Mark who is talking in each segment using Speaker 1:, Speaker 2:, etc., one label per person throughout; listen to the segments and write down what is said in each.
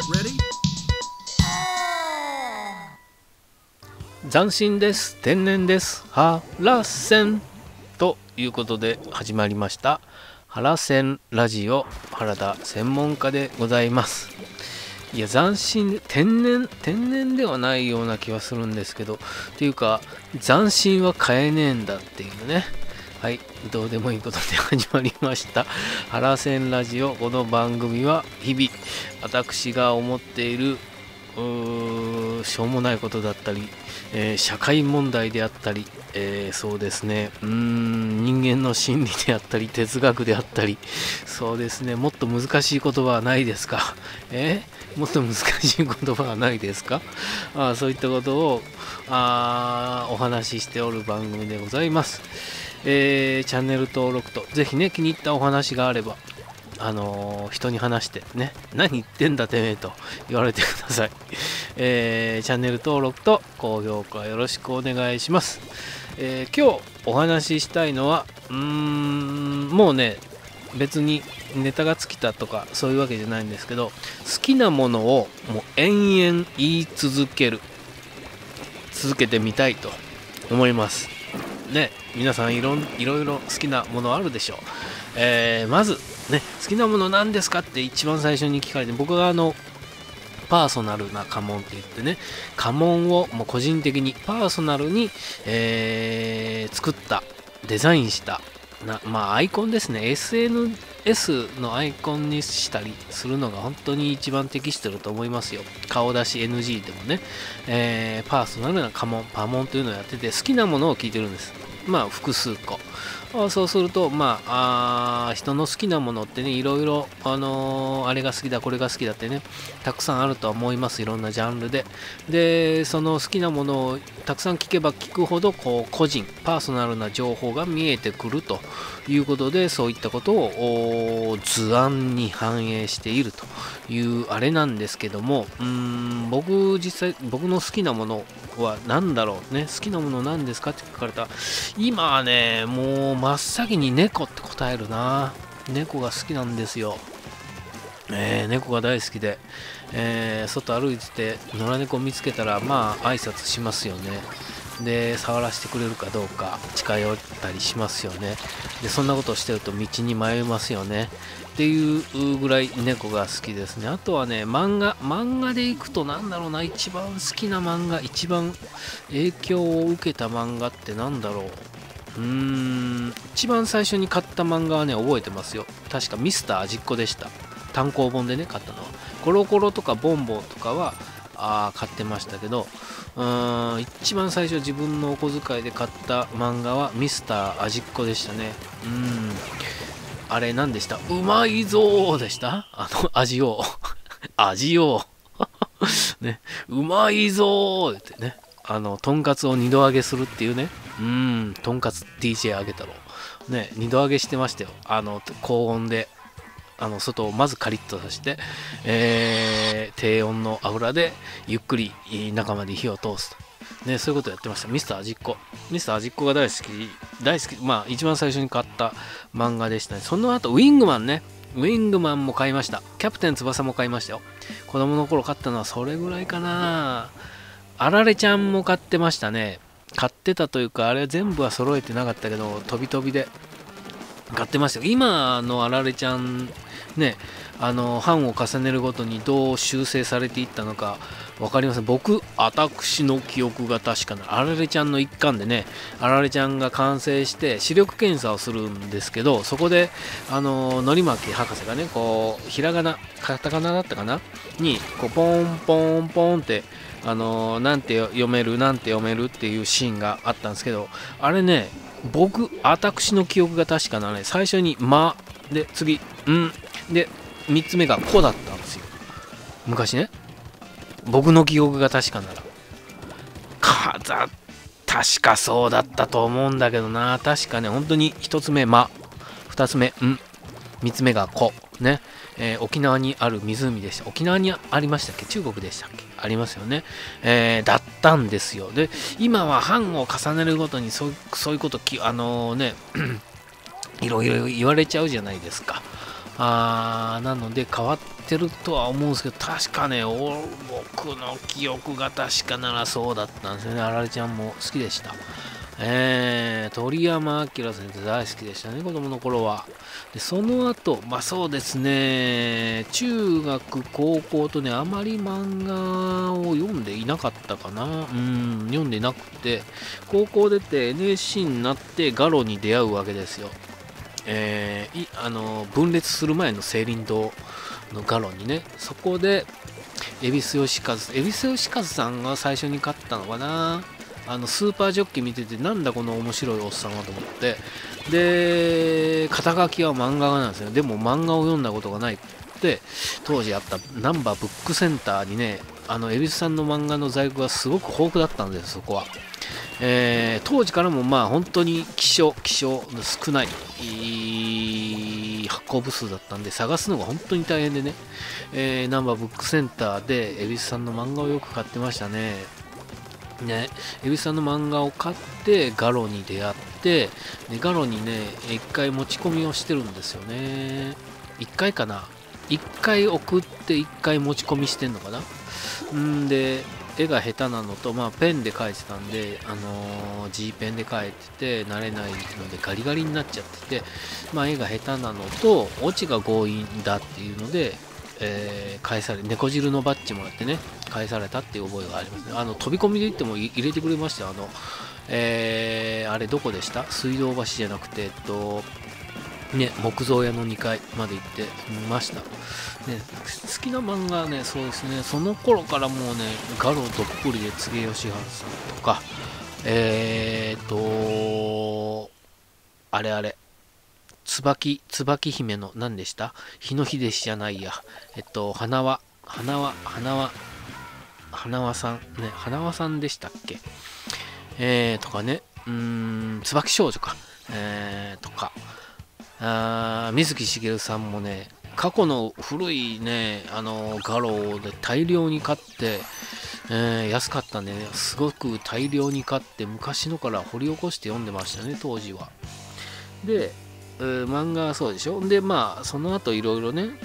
Speaker 1: 斬新です。天然です。原線ということで始まりました原線ラジオ、原田専門家でございます。いや、斬新、天然ではないような気はするんですけど、っていうか斬新は買えねえんだっていうね。はい、どうでもいいことで始まりました原線ラジオ。この番組は日々私が思っているしょうもないことだったり、社会問題であったり、そうですね、人間の心理であったり、哲学であったり、そうですね、もっと難しい言葉はないですか？もっと難しい言葉はないですか？そういったことをお話ししておる番組でございます。チャンネル登録と、ぜひね、気に入ったお話があれば、人に話してね、何言ってんだてめえと言われてください。チャンネル登録と高評価よろしくお願いします。今日お話ししたいのは、もうね、別にネタが尽きたとかそういうわけじゃないんですけど、好きなものをもう延々言い続けてみたいと思いますね。皆さんいろいろ好きなものあるでしょう。まずね、好きなもの何ですかって一番最初に聞かれて、僕がパーソナルな家紋って言ってね、家紋をもう個人的にパーソナルに、作ったデザインしたアイコンですね。 SNS のアイコンにしたりするのが本当に一番適してると思いますよ。顔出し NG でもね、パーソナルな家紋、パモンというのをやってて、好きなものを聞いてるんです。複数個。そうすると、人の好きなものってね、いろいろ、あれが好きだ、これが好きだってね、たくさんあるとは思います。いろんなジャンルで。で、その好きなものをたくさん聞けば聞くほど、個人、パーソナルな情報が見えてくるということで、そういったことを図案に反映しているというあれなんですけども、実際、僕の好きなものは何だろうね。好きなもの何ですかって聞かれた。今はね、もう真っ先に猫って答えるな。猫が好きなんですよ。猫が大好きで、外歩いてて野良猫見つけたら挨拶しますよね。で、触らせてくれるかどうか近寄ったりしますよね。で、そんなことをしてると道に迷いますよねっていうぐらい猫が好きですね。あとはね、漫画でいくとなんだろうな、一番好きな漫画、一番影響を受けた漫画ってなんだろう。一番最初に買った漫画はね、覚えてますよ。確かミスター味っ子でした。単行本でね、買ったのは。コロコロとかボンボンとかは買ってましたけど、一番最初自分のお小遣いで買った漫画はミスター味っ子でしたね。あれ何でした？うまいぞーでした？味を味をね、うまいぞーってね、とんかつを二度揚げするっていうね。とんかつ DJ 揚げ太郎ね、二度揚げしてましたよ。高温で外をまずカリッとさせて、低温の油でゆっくり中まで火を通すと、ね、そういうことやってました。ミスター味っ子が大好き、一番最初に買った漫画でしたね。その後ウィングマンも買いました。キャプテン翼も買いましたよ。子供の頃買ったのはそれぐらいかな。あられちゃんも買ってましたね。買ってたというか、あれ全部は揃えてなかったけど、飛び飛びで買ってましたよ。今のあられちゃんね、版を重ねるごとにどう修正されていったのか分かりません。私の記憶が確かな、あられちゃんの一巻でね、あられちゃんが完成して視力検査をするんですけど、そこでのりまき博士がね、こうひらがな、カタカナだったかなにこうポンポンポンってなんて読めるっていうシーンがあったんですけど、あれね、私の記憶が確かなね、最初にで次で3つ目がこだったんですよ。昔ね、僕の記憶が確かなら確かそうだったと思うんだけどな。確かね、本当に1つ目2つ目3つ目がこね、沖縄にある湖でした。沖縄にありましたっけ？中国でしたっけ？ありますよね。だったんですよ。で、今は版を重ねるごとにそういうこといろいろ言われちゃうじゃないですか。 なので変わってるとは思うんですけど、確かね、僕の記憶が確かならそうだったんですよね。あられちゃんも好きでした。鳥山明先生大好きでしたね、子供の頃は。で、その後、そうですね、中学、高校とね、あまり漫画を読んでいなかったかな。読んでなくて、高校出て NSC になってガロに出会うわけですよ。分裂する前の青林堂のガロにね、そこで、恵比寿義和さんが最初に勝ったのかな。スーパージョッキー見てて、なんだこの面白いおっさんはと思って、で、肩書きは漫画家なんですよ。でも漫画を読んだことがないって、当時あったナンバーブックセンターにね、恵比寿さんの漫画の在庫がすごく豊富だったんです、そこは。当時からも本当に希少少ない発行部数だったんで、探すのが本当に大変でね、ナンバーブックセンターで恵比寿さんの漫画をよく買ってましたね。恵比寿さんの漫画を買ってガロに出会って、でガロにね、一回持ち込みをしてるんですよね。一回かな。一回送って一回持ち込みしてんのかな。で、絵が下手なのと、ペンで描いてたんで、G ペンで描いてて、慣れないのでガリガリになっちゃってて、絵が下手なのと、オチが強引だっていうので、返され、猫汁のバッジもらってね、返されたっていう覚えがありますね。飛び込みで行っても入れてくれましたよ。あれどこでした？水道橋じゃなくて、木造屋の2階まで行って見ました。好きな漫画はね、そうですね、その頃からもうね、ガロどっぷりで柘植義治さんとか、椿姫の何でした？日野秀氏じゃないや。花輪さん。ね、花輪さんでしたっけ？とかね、椿少女か。とか。水木しげるさんもね、過去の古いね、画廊で大量に買って、安かったんでね、すごく大量に買って、昔のから掘り起こして読んでましたね、当時は。で、漫画はそうでしょ。で、その後いろいろね、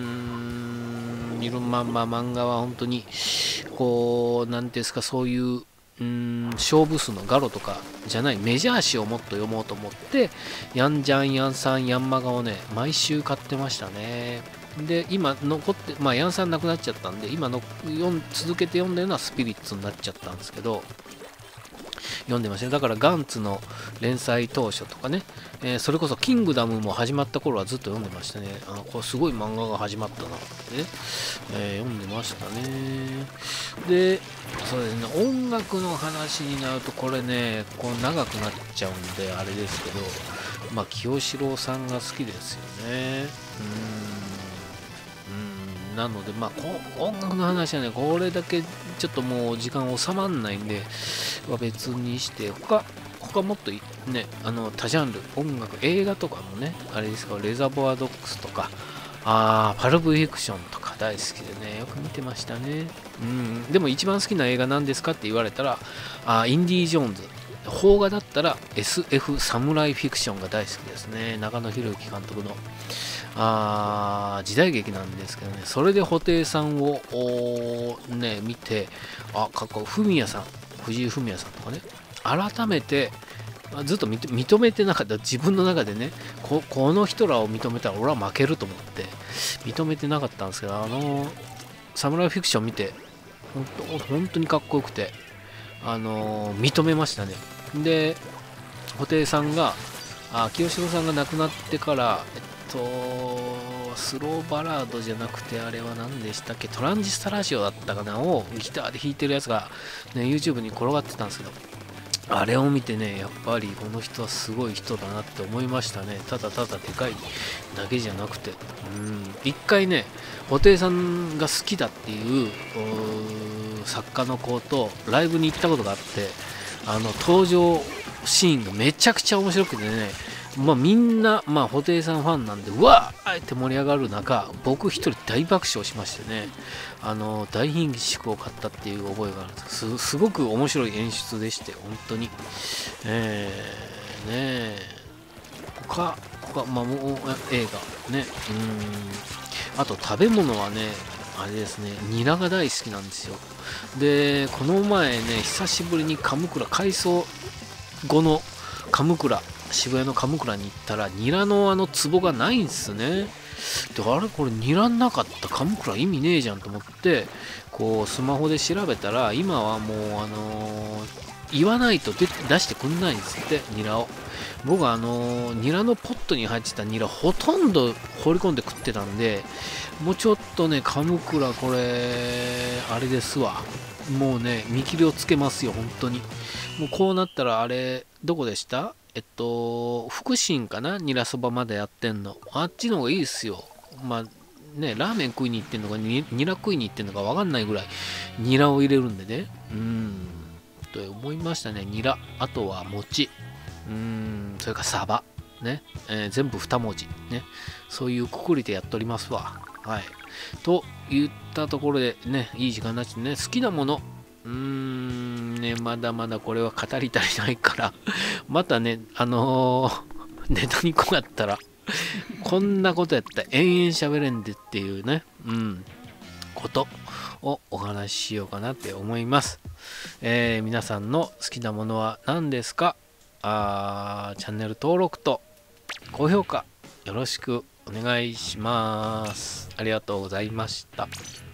Speaker 1: 漫画は本当に、こう、なんていうんですか、そういう、勝負数のガロとかじゃないメジャー誌をもっと読もうと思って、ヤンジャン、ヤンサン、ヤンマガをね、毎週買ってましたね。で、今残って、ヤンサンなくなっちゃったんで、今の続けて読んでるのはスピリッツになっちゃったんですけど、読んでましたね。だからガンツの連載当初とかね、それこそキングダムも始まった頃はずっと読んでましたね。これすごい漫画が始まったなってね、読んでましたね。で、そうですね、音楽の話になるとこれね、長くなっちゃうんであれですけど、清志郎さんが好きですよね。なので、音楽の話はね、これだけちょっともう時間収まんないんで、別にして、他もっとね、多ジャンル、音楽、映画とかもね、あれですか、レザボアドックスとか、パルプフィクションとか大好きでね、よく見てましたね。でも一番好きな映画なんですかって言われたら、インディ・ージョーンズ。邦画だったら SF サムライフィクションが大好きですね。中野博之監督の。時代劇なんですけどね、それで布袋さんを見て、かっこいい、藤井フミヤさんとかね、改めて、ずっと認めてなかった、自分の中でね、この人らを認めたら俺は負けると思って、認めてなかったんですけど、サムライフィクション見て、本当にかっこよくて、認めましたね。で、布袋さんが、清志郎さんが亡くなってから、スローバラードじゃなくて、あれは何でしたっけ、トランジスタラジオだったかなをギターで弾いてるやつが、ね、YouTube に転がってたんですけど、あれを見てね、やっぱりこの人はすごい人だなって思いましたね。ただただでかいだけじゃなくて、一回ね、布袋さんが好きだっていう作家の子とライブに行ったことがあって、登場シーンがめちゃくちゃ面白くてね、みんな、布袋さんファンなんで、うわーって盛り上がる中、僕一人大爆笑しましてね、大品種を買ったっていう覚えがあるんです。すごく面白い演出でして、本当に。他まあ、もう映画ね。あと食べ物はね、あれですね、ニラが大好きなんですよ。で、この前ね、久しぶりに神倉、改装後の神倉、渋谷の神倉に行ったら、ニラの壺がないんですね。で、あれこれニラなかった神倉意味ねえじゃんと思って、こう、スマホで調べたら、今はもう、言わないと出してくんないんですって、ニラを。僕はニラのポットに入ってたニラほとんど放り込んで食ってたんで、もうちょっとね、神倉これ、あれですわ。もうね、見切りをつけますよ、本当に。もうこうなったらあれ、どこでした？福神かな、ニラそばまでやってんの。あっちの方がいいですよ。まあね、ラーメン食いに行ってんのか、ニラ食いに行ってんのかわかんないぐらい、ニラを入れるんでね。と思いましたね、ニラ。あとは餅。それからサバ。ね。全部2文字。ね。そういうくくりでやっておりますわ。はい。と言ったところでね、いい時間になっちゃってね、好きなもの。ね、まだまだこれは語り足りないからまたね、ネタに困ったら、こんなことやったら延々喋れんでっていうね、ことをお話ししようかなって思います。皆さんの好きなものは何ですか？チャンネル登録と高評価よろしくお願いします。ありがとうございました。